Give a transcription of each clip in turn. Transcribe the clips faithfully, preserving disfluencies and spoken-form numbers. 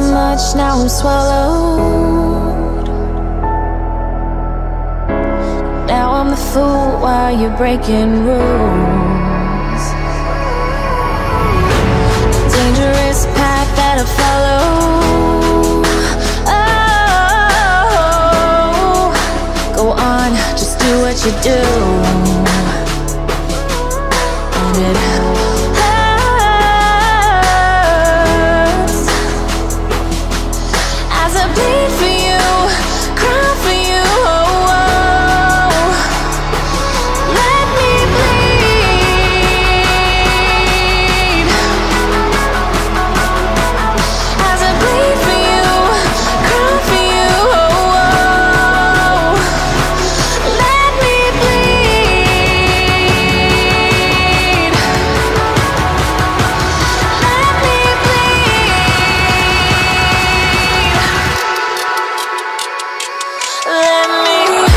much, now I'm swallowed. Now I'm the fool while you're breaking rules. Dangerous path that I follow. Oh, go on, just do what you do. And it hurts as I bleed for you, cry for you. Oh, oh. Let me bleed as I bleed for you, cry for you. Oh, oh. Let me bleed. Let me bleed. Let me.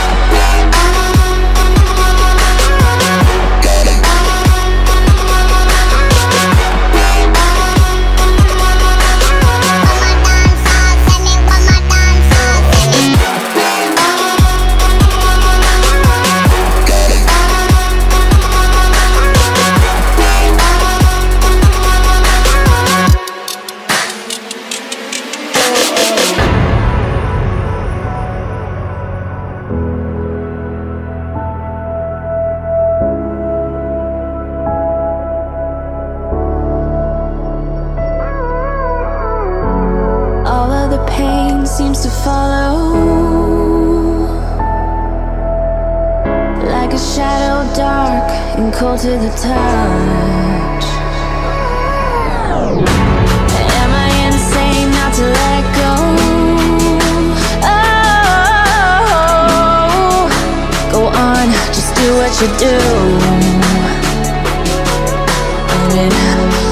All of the pain seems to follow, like a shadow dark and cold to the touch. Am I insane not to let go? Oh, go on, just do what you do. And it